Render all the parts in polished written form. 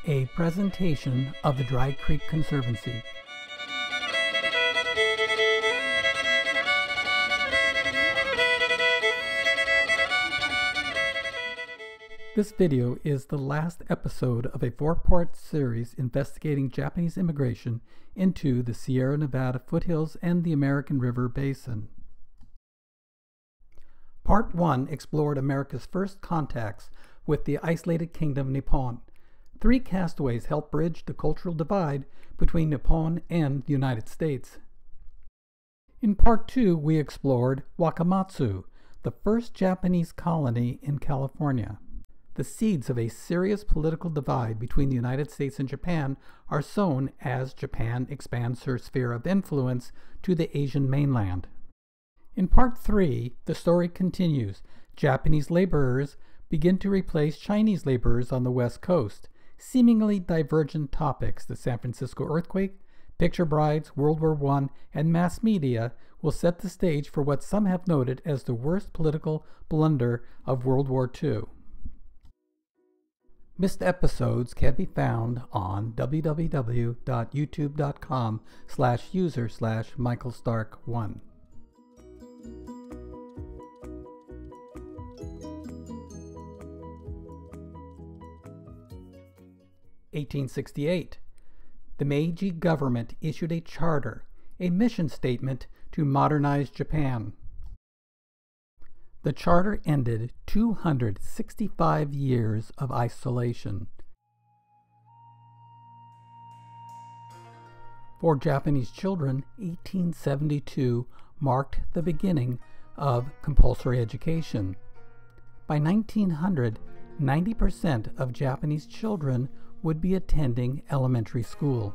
A presentation of the Dry Creek Conservancy. This video is the last episode of a four-part series investigating Japanese immigration into the Sierra Nevada foothills and the American River Basin. Part 1 explored America's first contacts with the isolated kingdom Nippon. 3 castaways helped bridge the cultural divide between Nippon and the United States. In Part 2, we explored Wakamatsu, the first Japanese colony in California. The seeds of a serious political divide between the United States and Japan are sown as Japan expands her sphere of influence to the Asian mainland. In Part 3, the story continues. Japanese laborers begin to replace Chinese laborers on the West Coast. Seemingly divergent topics, the San Francisco earthquake, picture brides, World War I, and mass media will set the stage for what some have noted as the worst political blunder of World War II. Missed episodes can be found on www.youtube.com/user/MichaelStark1. (1868). The Meiji government issued a charter, a mission statement to modernize Japan. The charter ended 265 years of isolation. For Japanese children, 1872 marked the beginning of compulsory education. By 1900, 90% of Japanese children would be attending elementary school.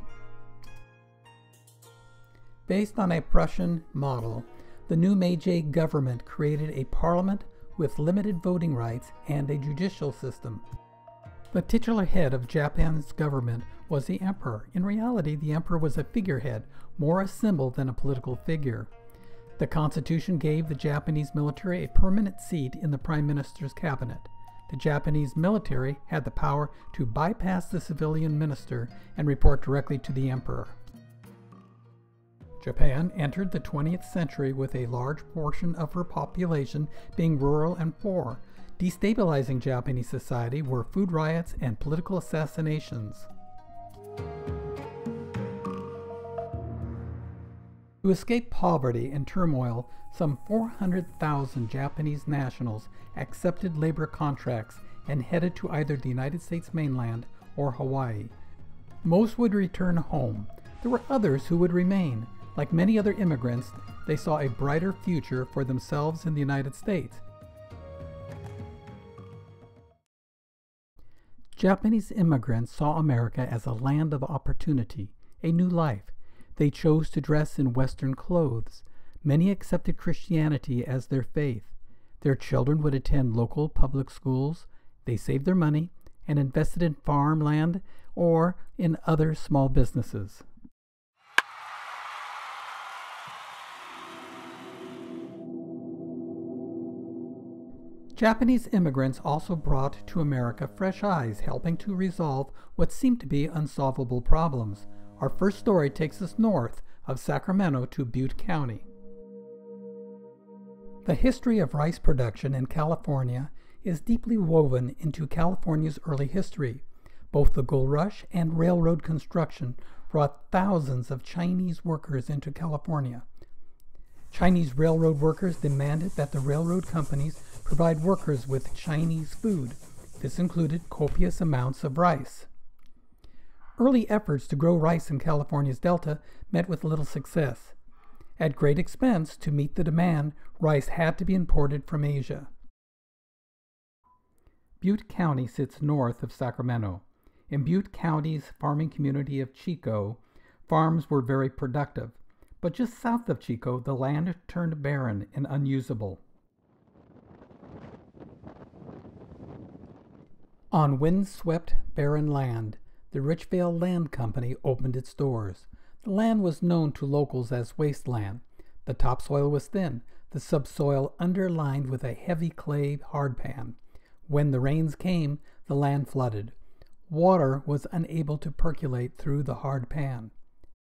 Based on a Prussian model, the new Meiji government created a parliament with limited voting rights and a judicial system. The titular head of Japan's government was the emperor. In reality, the emperor was a figurehead, more a symbol than a political figure. The constitution gave the Japanese military a permanent seat in the prime minister's cabinet. The Japanese military had the power to bypass the civilian minister and report directly to the emperor. Japan entered the 20th century with a large portion of her population being rural and poor. Destabilizing Japanese society were food riots and political assassinations. To escape poverty and turmoil, some 400,000 Japanese nationals accepted labor contracts and headed to either the United States mainland or Hawaii. Most would return home. There were others who would remain. Like many other immigrants, they saw a brighter future for themselves in the United States. Japanese immigrants saw America as a land of opportunity, a new life. They chose to dress in Western clothes. Many accepted Christianity as their faith. Their children would attend local public schools. They saved their money and invested in farmland or in other small businesses. Japanese immigrants also brought to America fresh eyes, helping to resolve what seemed to be unsolvable problems. Our first story takes us north of Sacramento to Butte County. The history of rice production in California is deeply woven into California's early history. Both the gold rush and railroad construction brought thousands of Chinese workers into California. Chinese railroad workers demanded that the railroad companies provide workers with Chinese food. This included copious amounts of rice. Early efforts to grow rice in California's delta met with little success. At great expense to meet the demand, rice had to be imported from Asia. Butte County sits north of Sacramento. In Butte County's farming community of Chico, farms were very productive. But just south of Chico, the land turned barren and unusable. On windswept, barren land, the Richvale Land Company opened its doors. The land was known to locals as wasteland. The topsoil was thin, the subsoil underlined with a heavy clay hardpan. When the rains came, the land flooded. water was unable to percolate through the hard pan.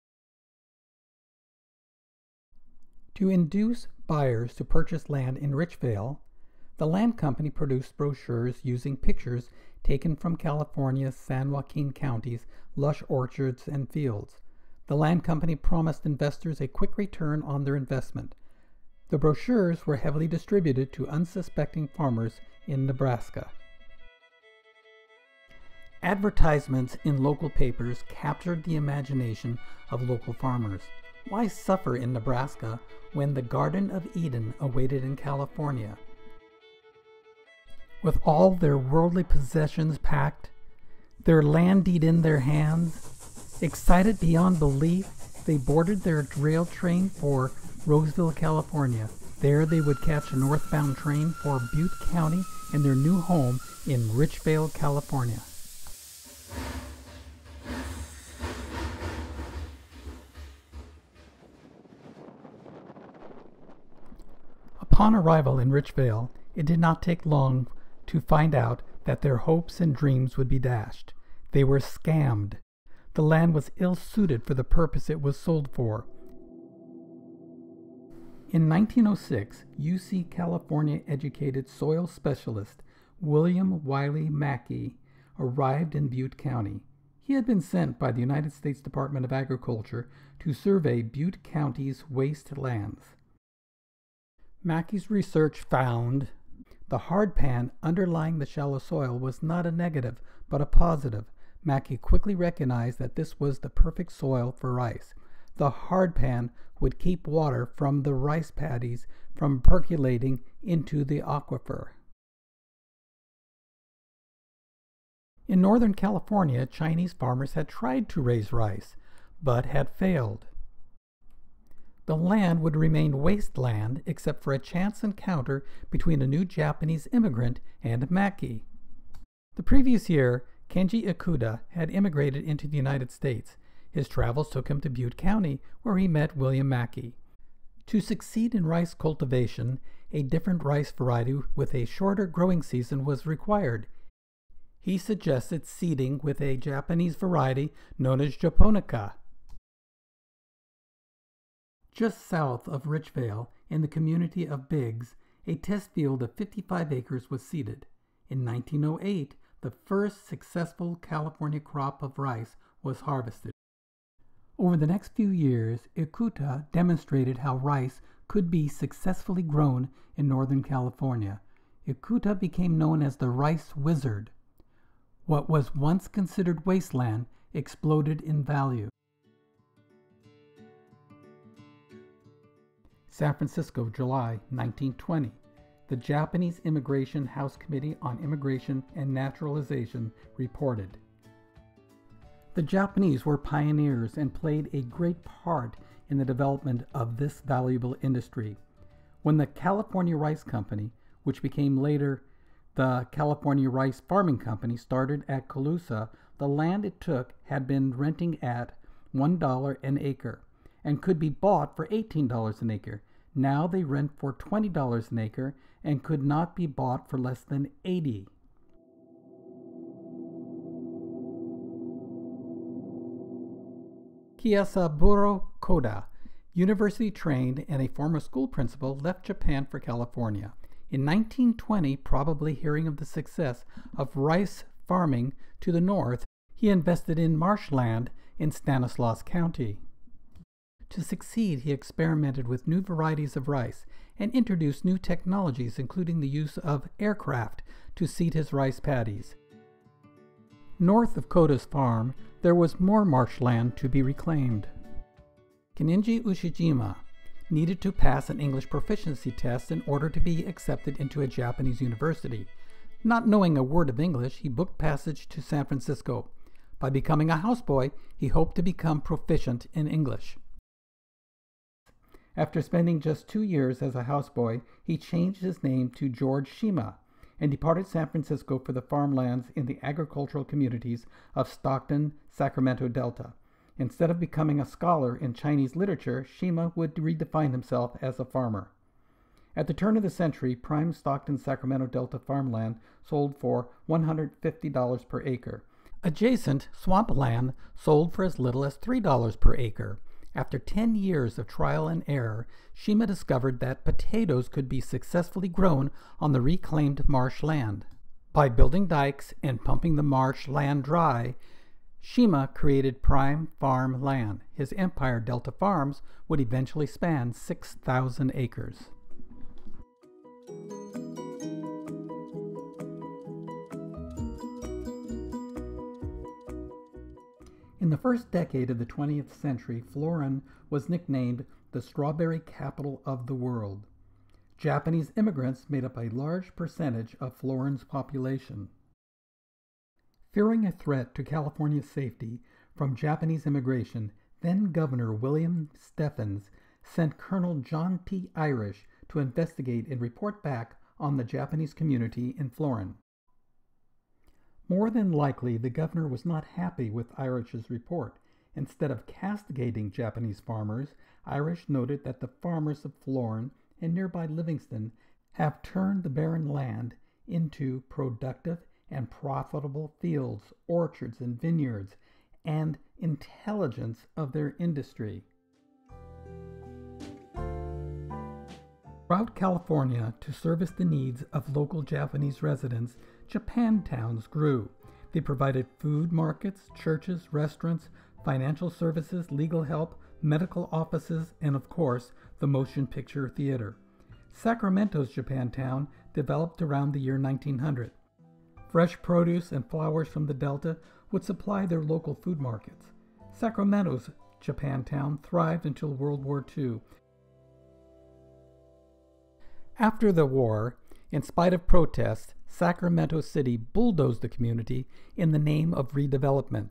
To induce buyers to purchase land in Richvale, the land company produced brochures using pictures taken from California's San Joaquin County's lush orchards and fields. The land company promised investors a quick return on their investment. The brochures were heavily distributed to unsuspecting farmers in Nebraska. Advertisements in local papers captured the imagination of local farmers. Why suffer in Nebraska when the Garden of Eden awaited in California? With all their worldly possessions packed, their land deed in their hands, excited beyond belief, they boarded their rail train for Roseville, California. There they would catch a northbound train for Butte County and their new home in Richvale, California. Upon arrival in Richvale, it did not take long to find out that their hopes and dreams would be dashed. They were scammed. The land was ill-suited for the purpose it was sold for. In 1906, UC California-educated soil specialist William Wiley Mackey arrived in Butte County. He had been sent by the United States Department of Agriculture to survey Butte County's waste lands. Mackey's research found the hard pan underlying the shallow soil was not a negative, but a positive. Mackey quickly recognized that this was the perfect soil for rice. The hard pan would keep water from the rice paddies from percolating into the aquifer. In Northern California, Chinese farmers had tried to raise rice, but had failed. The land would remain wasteland except for a chance encounter between a new Japanese immigrant and Mackey. The previous year, Kenji Ikuda had immigrated into the United States. His travels took him to Butte County, where he met William Mackey. To succeed in rice cultivation, a different rice variety with a shorter growing season was required. He suggested seeding with a Japanese variety known as Japonica. Just south of Richvale, in the community of Biggs, a test field of 55 acres was seeded. In 1908, the first successful California crop of rice was harvested. Over the next few years, Ikuta demonstrated how rice could be successfully grown in Northern California. Ikuta became known as the Rice Wizard. What was once considered wasteland exploded in value. San Francisco, July 1920. The Japanese Immigration House Committee on Immigration and Naturalization reported. The Japanese were pioneers and played a great part in the development of this valuable industry. When the California Rice Company, which became later the California Rice Farming Company, started at Colusa, the land it took had been renting at $1 an acre and could be bought for $18 an acre. Now they rent for $20 an acre and could not be bought for less than $80. Kiyosaburo Koda, university-trained and a former school principal, left Japan for California. In 1920, probably hearing of the success of rice farming to the north, he invested in marshland in Stanislaus County. To succeed, he experimented with new varieties of rice and introduced new technologies, including the use of aircraft to seed his rice paddies. North of Koda's farm, there was more marshland to be reclaimed. Kenichi Ushijima needed to pass an English proficiency test in order to be accepted into a Japanese university. Not knowing a word of English, he booked passage to San Francisco. By becoming a houseboy, he hoped to become proficient in English. After spending just 2 years as a houseboy, he changed his name to George Shima and departed San Francisco for the farmlands in the agricultural communities of Stockton, Sacramento Delta. Instead of becoming a scholar in Chinese literature, Shima would redefine himself as a farmer. At the turn of the century, prime Stockton, Sacramento Delta farmland sold for $150 per acre. Adjacent swampland sold for as little as $3 per acre. After 10 years of trial and error, Shima discovered that potatoes could be successfully grown on the reclaimed marsh land. By building dikes and pumping the marsh land dry, Shima created prime farm land. His empire, Delta Farms, would eventually span 6,000 acres. In the first decade of the 20th century, Florin was nicknamed the strawberry capital of the world. Japanese immigrants made up a large percentage of Florin's population. Fearing a threat to California's safety from Japanese immigration, then-Governor William Stephens sent Colonel John P. Irish to investigate and report back on the Japanese community in Florin. More than likely, the governor was not happy with Irish's report. Instead of castigating Japanese farmers, Irish noted that the farmers of Florin and nearby Livingston have turned the barren land into productive and profitable fields, orchards, and vineyards, and intelligence of their industry. Throughout California, to service the needs of local Japanese residents, Japantowns grew. They provided food markets, churches, restaurants, financial services, legal help, medical offices, and of course, the motion picture theater. Sacramento's Japantown developed around the year 1900. Fresh produce and flowers from the Delta would supply their local food markets. Sacramento's Japantown thrived until World War II. After the war, in spite of protests, Sacramento City bulldozed the community in the name of redevelopment.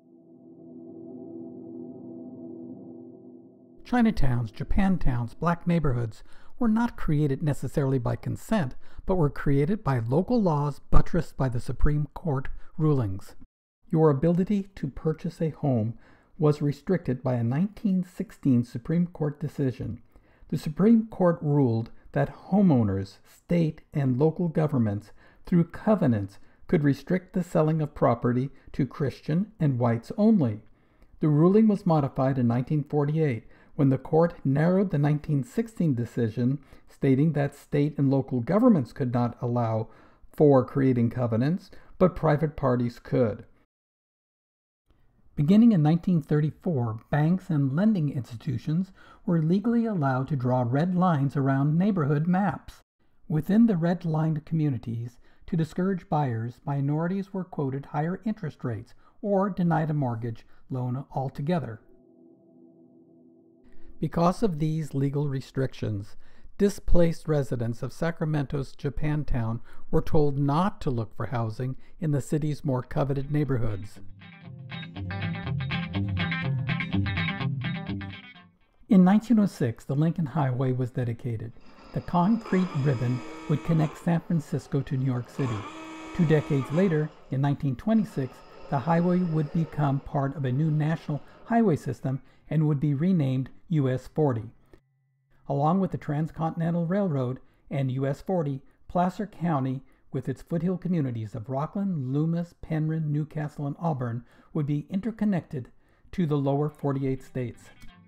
Chinatowns, Japantowns, black neighborhoods were not created necessarily by consent, but were created by local laws buttressed by the Supreme Court rulings. Your ability to purchase a home was restricted by a 1916 Supreme Court decision. The Supreme Court ruled that homeowners, state, and local governments, through covenants, could restrict the selling of property to Christian and whites only. The ruling was modified in 1948 when the court narrowed the 1916 decision, stating that state and local governments could not allow for creating covenants, but private parties could. Beginning in 1934, banks and lending institutions were legally allowed to draw red lines around neighborhood maps. Within the red-lined communities, to discourage buyers, minorities were quoted higher interest rates or denied a mortgage loan altogether. Because of these legal restrictions, displaced residents of Sacramento's Japantown were told not to look for housing in the city's more coveted neighborhoods. In 1906, the Lincoln Highway was dedicated. The concrete ribbon would connect San Francisco to New York City. 2 decades later, in 1926, the highway would become part of a new national highway system and would be renamed US 40. Along with the Transcontinental Railroad and US 40, Placer County, with its foothill communities of Rockland, Loomis, Penryn, Newcastle, and Auburn, would be interconnected to the lower 48 states.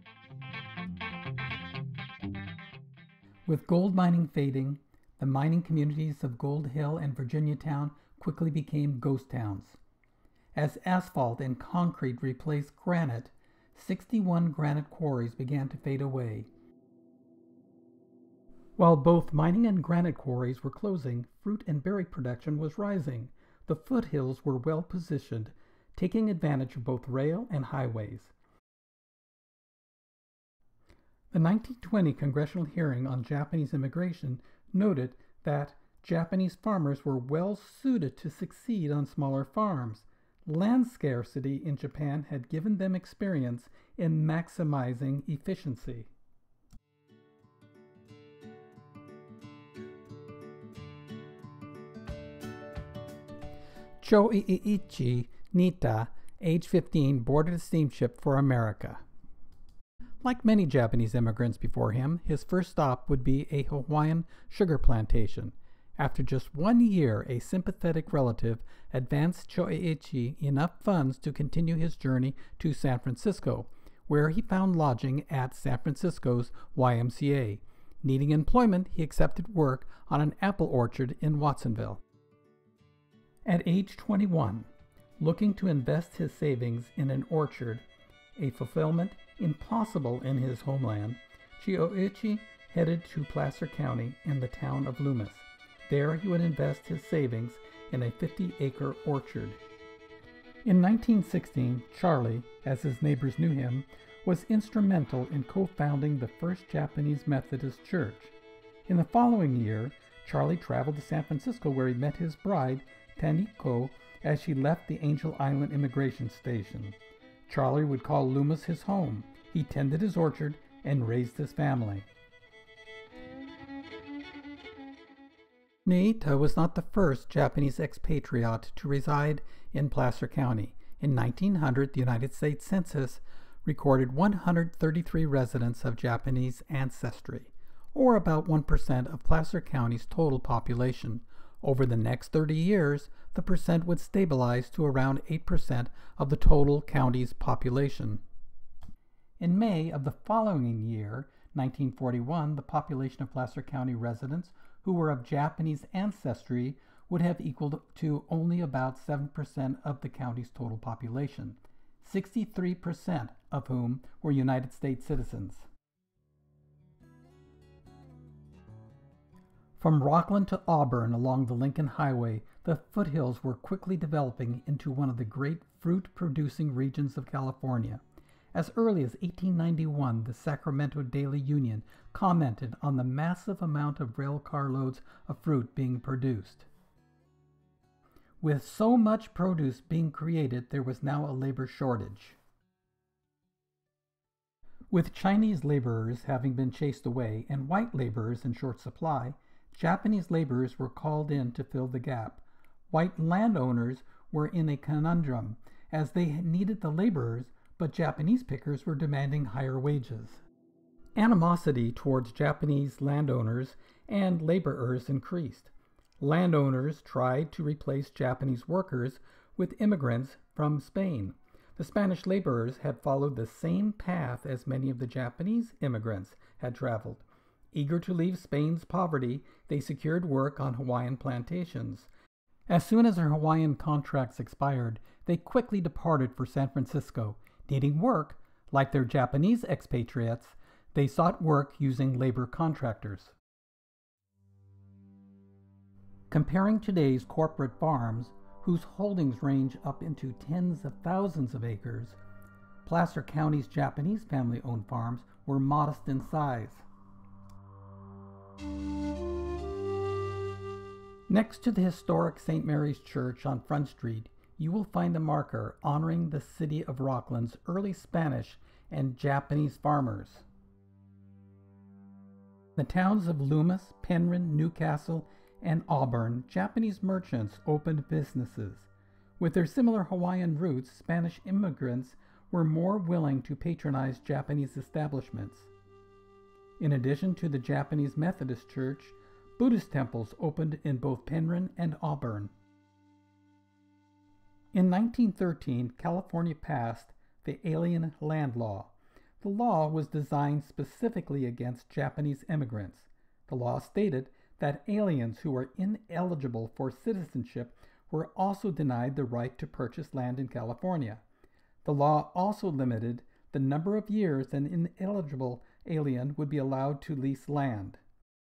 With gold mining fading, the mining communities of Gold Hill and Virginiatown quickly became ghost towns. As asphalt and concrete replaced granite, 61 granite quarries began to fade away. While both mining and granite quarries were closing, fruit and berry production was rising. The foothills were well positioned, taking advantage of both rail and highways. The 1920 congressional hearing on Japanese immigration noted that Japanese farmers were well suited to succeed on smaller farms. Land scarcity in Japan had given them experience in maximizing efficiency. Choiichi Nita, age 15, boarded a steamship for America. Like many Japanese immigrants before him, his first stop would be a Hawaiian sugar plantation. After just 1 year, a sympathetic relative advanced Choeichi enough funds to continue his journey to San Francisco, where he found lodging at San Francisco's YMCA. Needing employment, he accepted work on an apple orchard in Watsonville. At age 21, looking to invest his savings in an orchard, a fulfillment impossible in his homeland, Choeichi headed to Placer County in the town of Loomis. There he would invest his savings in a 50-acre orchard. In 1916, Charlie, as his neighbors knew him, was instrumental in co-founding the First Japanese Methodist Church. In the following year, Charlie traveled to San Francisco where he met his bride, Taniko, as she left the Angel Island immigration station. Charlie would call Loomis his home. He tended his orchard and raised his family. Niita was not the first Japanese expatriate to reside in Placer County. In 1900, the United States Census recorded 133 residents of Japanese ancestry, or about 1% of Placer County's total population. Over the next 30 years, the percent would stabilize to around 8% of the total county's population. In May of the following year, 1941, the population of Placer County residents who were of Japanese ancestry would have equaled to only about 7% of the county's total population, 63% of whom were United States citizens. From Rockland to Auburn along the Lincoln Highway, the foothills were quickly developing into one of the great fruit-producing regions of California. As early as 1891, the Sacramento Daily Union commented on the massive amount of rail carloads of fruit being produced. With so much produce being created, there was now a labor shortage. With Chinese laborers having been chased away and white laborers in short supply, Japanese laborers were called in to fill the gap. White landowners were in a conundrum, as they needed the laborers, but Japanese pickers were demanding higher wages. Animosity towards Japanese landowners and laborers increased. Landowners tried to replace Japanese workers with immigrants from Spain. The Spanish laborers had followed the same path as many of the Japanese immigrants had traveled. Eager to leave Spain's poverty, they secured work on Hawaiian plantations. As soon as their Hawaiian contracts expired, they quickly departed for San Francisco. Needing work, like their Japanese expatriates, they sought work using labor contractors. Comparing today's corporate farms, whose holdings range up into tens of thousands of acres, Placer County's Japanese family-owned farms were modest in size. Next to the historic St. Mary's Church on Front Street, you will find a marker honoring the city of Rockland's early Spanish and Japanese farmers. The towns of Loomis, Penryn, Newcastle, and Auburn, Japanese merchants opened businesses. With their similar Hawaiian roots, Spanish immigrants were more willing to patronize Japanese establishments. In addition to the Japanese Methodist Church, Buddhist temples opened in both Penryn and Auburn. In 1913, California passed the Alien Land Law. The law was designed specifically against Japanese immigrants. The law stated that aliens who were ineligible for citizenship were also denied the right to purchase land in California. The law also limited the number of years an ineligible alien would be allowed to lease land.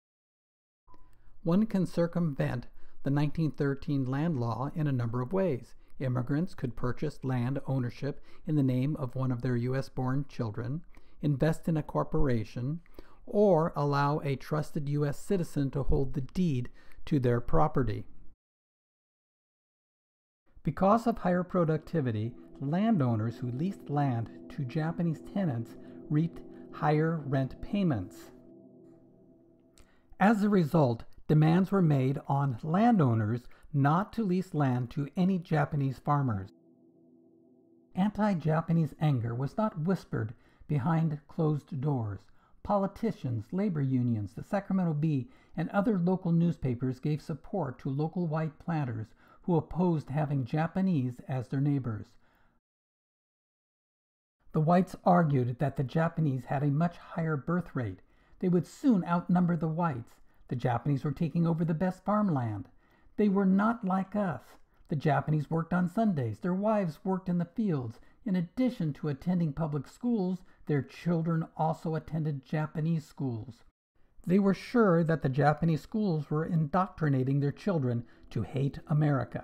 One can circumvent the 1913 land law in a number of ways. Immigrants could purchase land ownership in the name of one of their U.S.-born children, invest in a corporation, or allow a trusted U.S. citizen to hold the deed to their property. Because of higher productivity, landowners who leased land to Japanese tenants reaped higher rent payments. As a result, demands were made on landowners not to lease land to any Japanese farmers. Anti-Japanese anger was not whispered behind closed doors. politicians, labor unions, the Sacramento Bee, and other local newspapers gave support to local white planters who opposed having Japanese as their neighbors. The whites argued that the Japanese had a much higher birth rate. They would soon outnumber the whites. The Japanese were taking over the best farmland. They were not like us. The Japanese worked on Sundays. Their wives worked in the fields. In addition to attending public schools, their children also attended Japanese schools. They were sure that the Japanese schools were indoctrinating their children to hate America.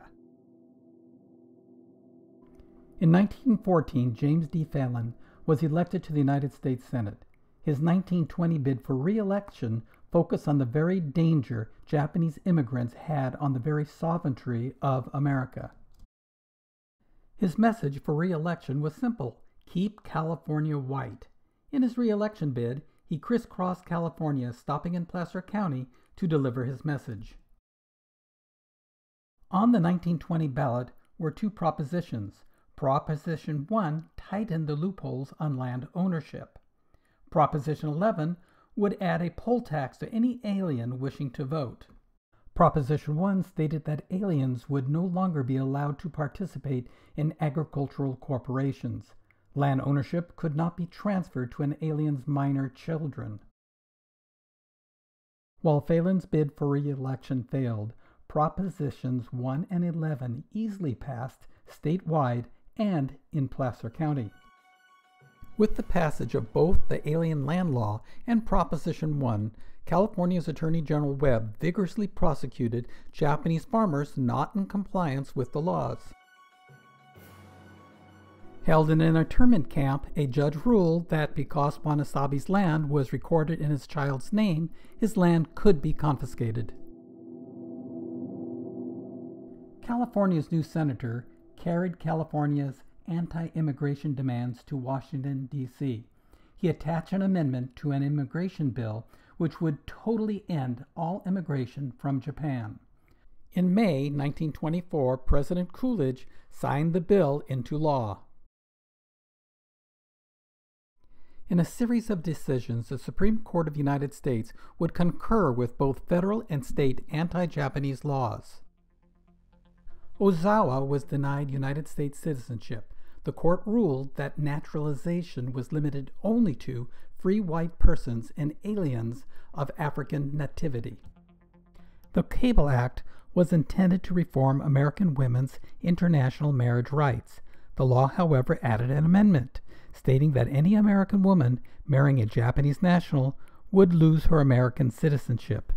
In 1914, James D. Phelan was elected to the United States Senate. His 1920 bid for re-election focused on the very danger Japanese immigrants had on the very sovereignty of America. His message for re-election was simple: keep California white. In his re-election bid, he crisscrossed California, stopping in Placer County to deliver his message. On the 1920 ballot were two propositions. Proposition 1 tightened the loopholes on land ownership. Proposition 11 would add a poll tax to any alien wishing to vote. Proposition 1 stated that aliens would no longer be allowed to participate in agricultural corporations. Land ownership could not be transferred to an alien's minor children. While Phelan's bid for re-election failed, Propositions 1 and 11 easily passed statewide and in Placer County. With the passage of both the Alien Land Law and Proposition 1, California's Attorney General Webb vigorously prosecuted Japanese farmers not in compliance with the laws. Held in an internment camp, a judge ruled that because Wanasabi's land was recorded in his child's name, his land could be confiscated. California's new senator carried California's anti-immigration demands to Washington, D.C. He attached an amendment to an immigration bill which would totally end all immigration from Japan. In May 1924, President Coolidge signed the bill into law. In a series of decisions, the Supreme Court of the United States would concur with both federal and state anti-Japanese laws. Ozawa was denied United States citizenship. The court ruled that naturalization was limited only to free white persons and aliens of African nativity. The Cable Act was intended to reform American women's international marriage rights. The law, however, added an amendment stating that any American woman marrying a Japanese national would lose her American citizenship.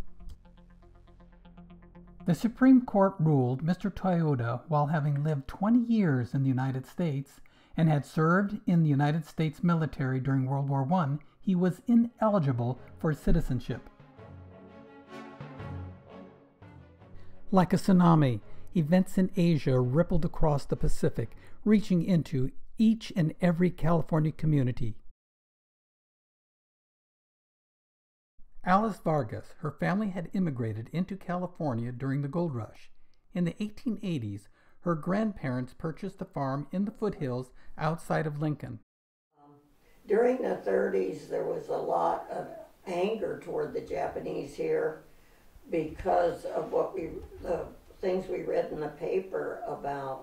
The Supreme Court ruled Mr. Toyoda, while having lived 20 years in the United States and had served in the United States military during World War I, he was ineligible for citizenship. Like a tsunami, events in Asia rippled across the Pacific, reaching into each and every California community. Alice Vargas, her family had immigrated into California during the gold rush. In the 1880s, her grandparents purchased a farm in the Foothills outside of Lincoln. During the 30s, there was a lot of anger toward the Japanese here because of the things we read in the paper about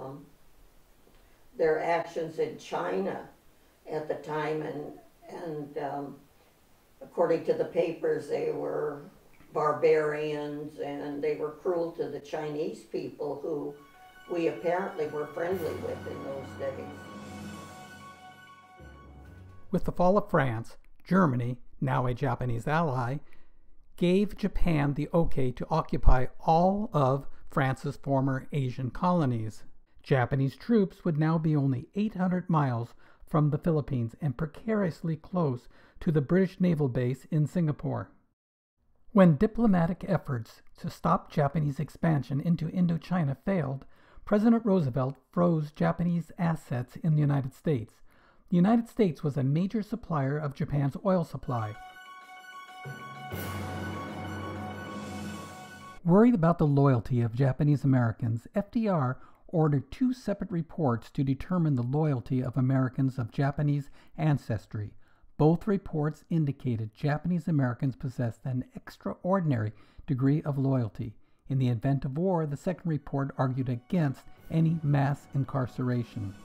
their actions in China at the time, and according to the papers, they were barbarians and they were cruel to the Chinese people who we apparently were friendly with in those days. With the fall of France, Germany, now a Japanese ally, gave Japan the okay to occupy all of France's former Asian colonies. Japanese troops would now be only 800 miles from the Philippines and precariously close to the British naval base in Singapore. When diplomatic efforts to stop Japanese expansion into Indochina failed, President Roosevelt froze Japanese assets in the United States. The United States was a major supplier of Japan's oil supply. Worried about the loyalty of Japanese Americans, FDR ordered 2 separate reports to determine the loyalty of Americans of Japanese ancestry. Both reports indicated Japanese Americans possessed an extraordinary degree of loyalty. In the event of war, the second report argued against any mass incarceration.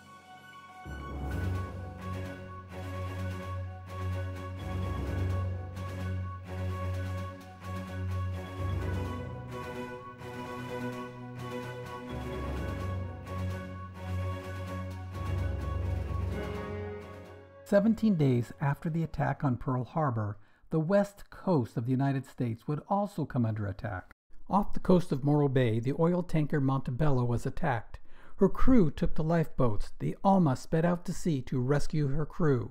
"17 days after the attack on Pearl Harbor, the west coast of the United States would also come under attack. Off the coast of Morro Bay, the oil tanker Montebello was attacked. Her crew took to lifeboats. The Alma sped out to sea to rescue her crew.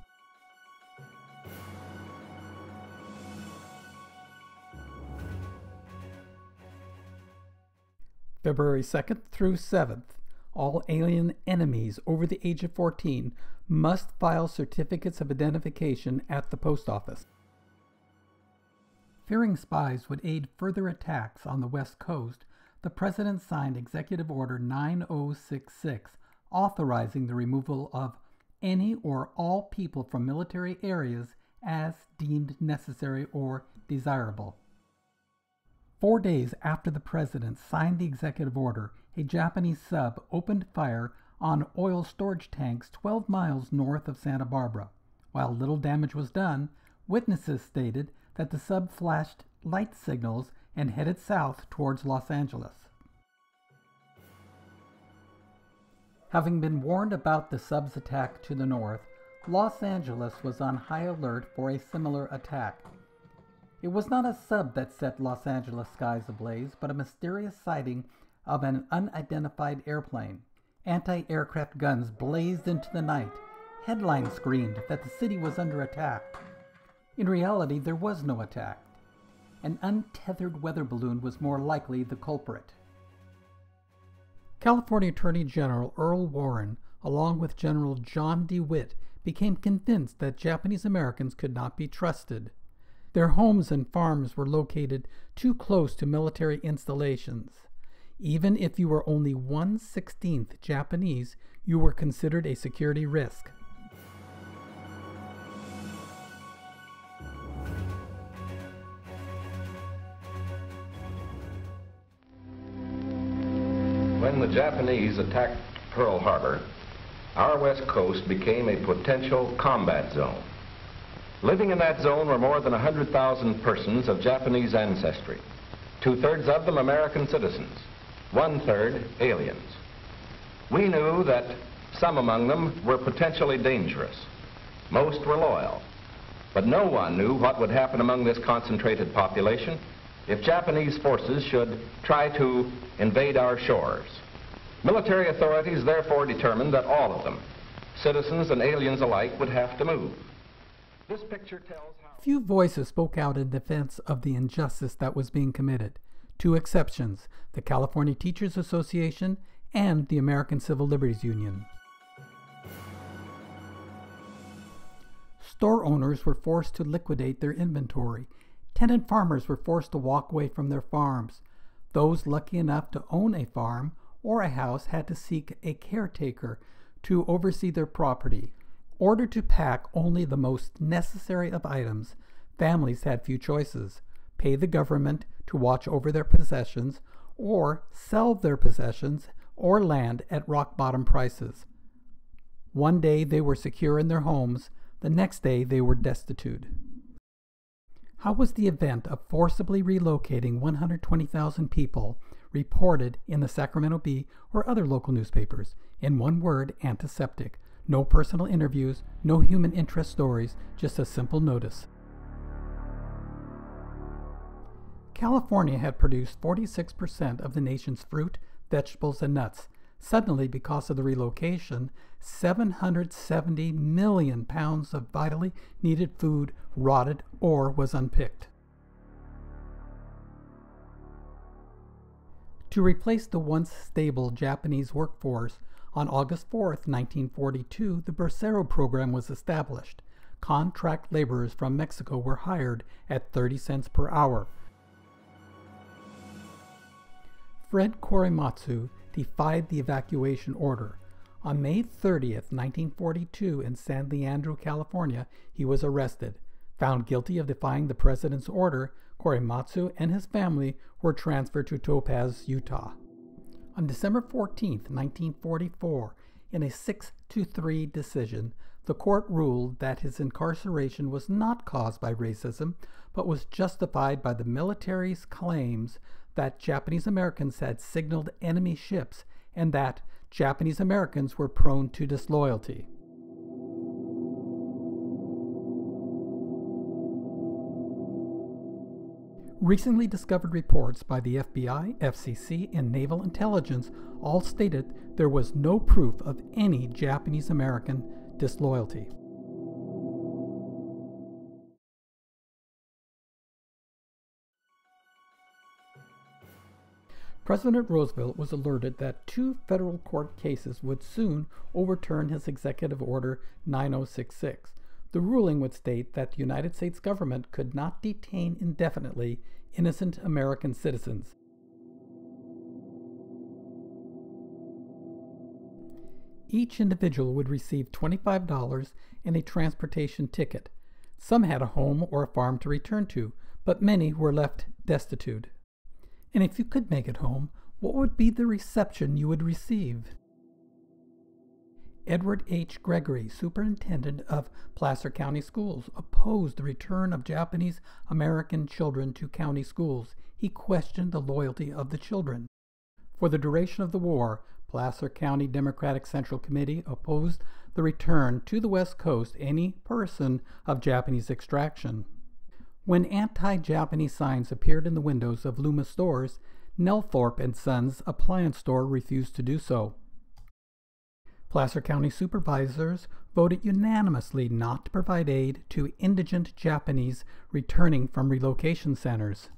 February 2nd through 7th. All alien enemies over the age of 14 must file certificates of identification at the post office." Fearing spies would aid further attacks on the West Coast, the President signed Executive Order 9066, authorizing the removal of any or all people from military areas as deemed necessary or desirable. 4 days after the President signed the executive order, a Japanese sub opened fire on oil storage tanks 12 miles north of Santa Barbara. While little damage was done, witnesses stated that the sub flashed light signals and headed south towards Los Angeles. Having been warned about the sub's attack to the north, Los Angeles was on high alert for a similar attack. It was not a sub that set Los Angeles skies ablaze, but a mysterious sighting of an unidentified airplane. Anti-aircraft guns blazed into the night. Headlines screamed that the city was under attack. In reality, there was no attack. An untethered weather balloon was more likely the culprit. California Attorney General Earl Warren, along with General John DeWitt, became convinced that Japanese Americans could not be trusted. Their homes and farms were located too close to military installations. Even if you were only 1/16th Japanese, you were considered a security risk. When the Japanese attacked Pearl Harbor, our west coast became a potential combat zone. Living in that zone were more than 100,000 persons of Japanese ancestry, 2/3 of them American citizens, 1/3 aliens. We knew that some among them were potentially dangerous. Most were loyal. But no one knew what would happen among this concentrated population if Japanese forces should try to invade our shores. Military authorities therefore determined that all of them, citizens and aliens alike, would have to move. This picture tells how... Few voices spoke out in defense of the injustice that was being committed. 2 exceptions, the California Teachers Association and the American Civil Liberties Union. Store owners were forced to liquidate their inventory. Tenant farmers were forced to walk away from their farms. Those lucky enough to own a farm or a house had to seek a caretaker to oversee their property. Ordered to pack only the most necessary of items, families had few choices: pay the government to watch over their possessions, or sell their possessions or land at rock-bottom prices. One day they were secure in their homes, the next day they were destitute. How was the event of forcibly relocating 120,000 people reported in the Sacramento Bee or other local newspapers? In one word, antiseptic. No personal interviews, no human interest stories, just a simple notice. California had produced 46% of the nation's fruit, vegetables, and nuts. Suddenly, because of the relocation, 770 million pounds of vitally needed food rotted or was unpicked. To replace the once stable Japanese workforce, on August 4, 1942, the Bracero program was established. Contract laborers from Mexico were hired at 30 cents per hour. Fred Korematsu defied the evacuation order. On May 30th, 1942, in San Leandro, California, he was arrested. Found guilty of defying the president's order, Korematsu and his family were transferred to Topaz, Utah. On December 14th, 1944, in a 6-3 decision, the court ruled that his incarceration was not caused by racism, but was justified by the military's claims that Japanese Americans had signaled enemy ships and that Japanese Americans were prone to disloyalty. Recently discovered reports by the FBI, FCC, and Naval Intelligence all stated there was no proof of any Japanese American disloyalty. President Roosevelt was alerted that 2 federal court cases would soon overturn his Executive Order 9066. The ruling would state that the United States government could not detain indefinitely innocent American citizens. Each individual would receive $25 and a transportation ticket. Some had a home or a farm to return to, but many were left destitute. And if you could make it home, what would be the reception you would receive? Edward H. Gregory, superintendent of Placer County Schools, opposed the return of Japanese American children to county schools. He questioned the loyalty of the children. For the duration of the war, Placer County Democratic Central Committee opposed the return to the West Coast any person of Japanese extraction. When anti-Japanese signs appeared in the windows of Loomis stores, Nelthorpe and Sons appliance store refused to do so. Placer County supervisors voted unanimously not to provide aid to indigent Japanese returning from relocation centers.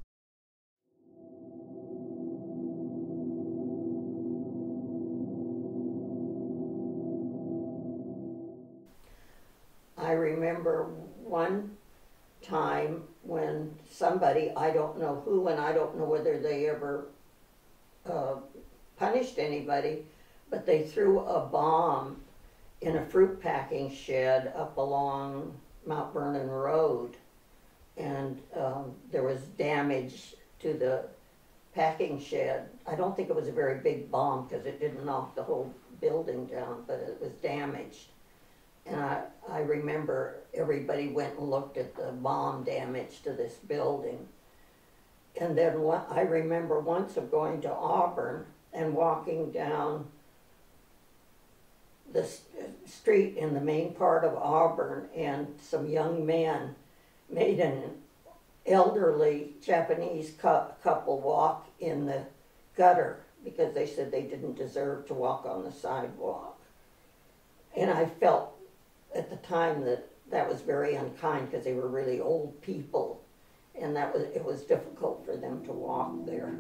I remember one time when somebody, I don't know who, and I don't know whether they ever punished anybody, but they threw a bomb in a fruit packing shed up along Mount Vernon Road, and there was damage to the packing shed. I don't think it was a very big bomb because it didn't knock the whole building down, but it was damaged. And I remember everybody went and looked at the bomb damage to this building. And then I remember once of going to Auburn and walking down the street in the main part of Auburn, and some young men made an elderly Japanese couple walk in the gutter because they said they didn't deserve to walk on the sidewalk. And I felt at the time that was very unkind because they were really old people, and it was difficult for them to walk there.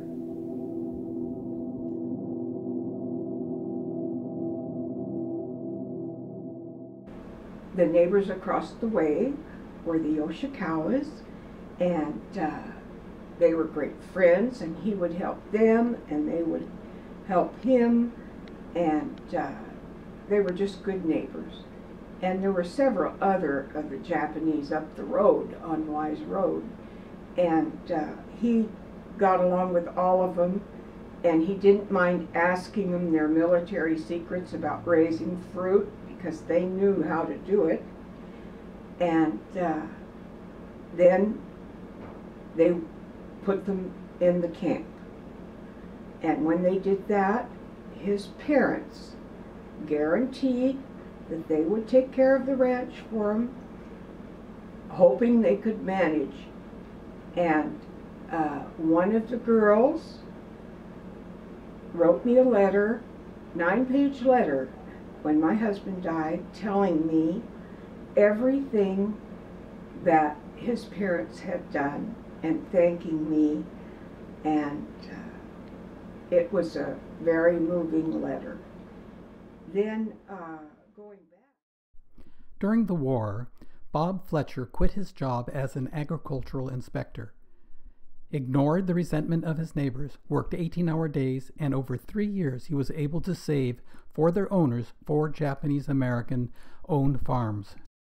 The neighbors across the way were the Yoshikawas, and they were great friends, and he would help them and they would help him, and they were just good neighbors. And there were several other of the Japanese up the road on Wise Road, and he got along with all of them, and he didn't mind asking them their military secrets about raising fruit because they knew how to do it. And then they put them in the camp. And when they did that, his parents guaranteed that they would take care of the ranch for him, hoping they could manage. And one of the girls wrote me a letter, 9-page letter, when my husband died, telling me everything that his parents had done and thanking me, and it was a very moving letter. Then going back. During the war, Bob Fletcher quit his job as an agricultural inspector. ignored the resentment of his neighbors, worked 18-hour days, and over 3 years he was able to save for their owners 4 Japanese-American-owned farms.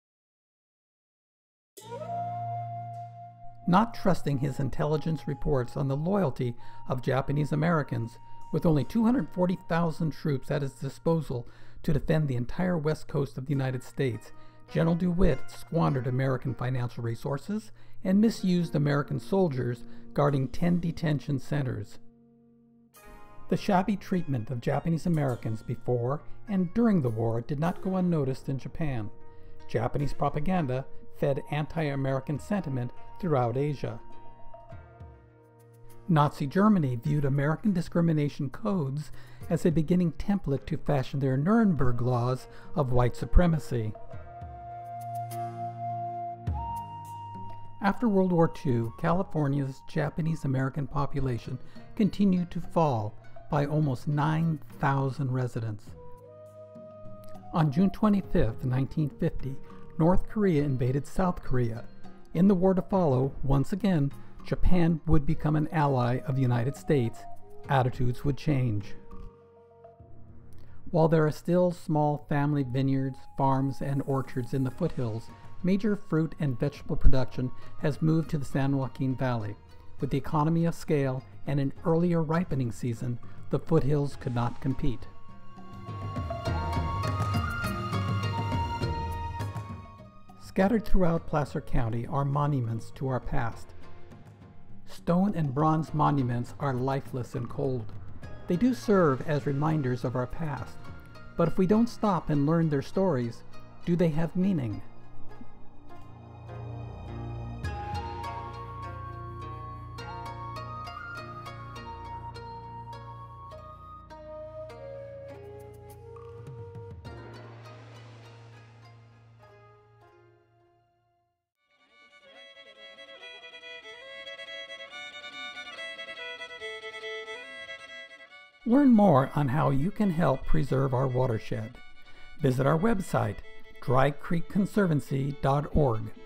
Not trusting his intelligence reports on the loyalty of Japanese Americans, with only 240,000 troops at his disposal to defend the entire west coast of the United States, General DeWitt squandered American financial resources and misused American soldiers guarding 10 detention centers. The shabby treatment of Japanese Americans before and during the war did not go unnoticed in Japan. Japanese propaganda fed anti-American sentiment throughout Asia. Nazi Germany viewed American discrimination codes as a beginning template to fashion their Nuremberg laws of white supremacy. After World War II, California's Japanese-American population continued to fall by almost 9,000 residents. On June 25, 1950, North Korea invaded South Korea. In the war to follow, once again, Japan would become an ally of the United States. Attitudes would change. While there are still small family vineyards, farms, and orchards in the foothills, major fruit and vegetable production has moved to the San Joaquin Valley. With the economy of scale and an earlier ripening season, the foothills could not compete. Scattered throughout Placer County are monuments to our past. Stone and bronze monuments are lifeless and cold. They do serve as reminders of our past, but if we don't stop and learn their stories, do they have meaning? Learn more on how you can help preserve our watershed. Visit our website, drycreekconservancy.org.